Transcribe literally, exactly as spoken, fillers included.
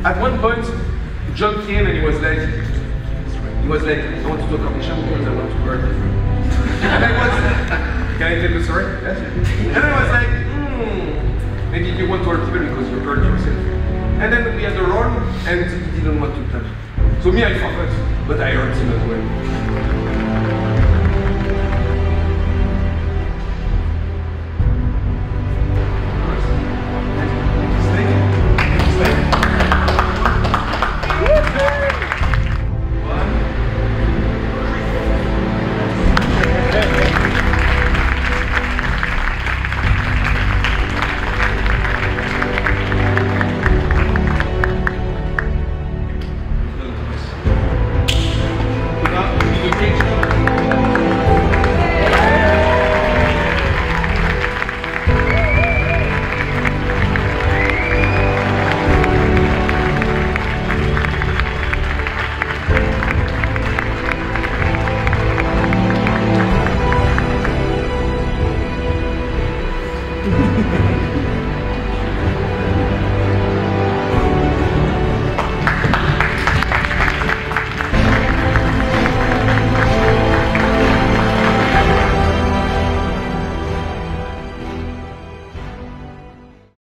At one point, John came and he was like, he was like, I want to talk about the champions, I want to hurt them. And I was, can I tell you the story? Yes. And I was like, hmm, maybe you want to hurt people because you hurt yourself. And then we had a roll and he didn't want to touch. So me, I forgot, but I hurt him as well.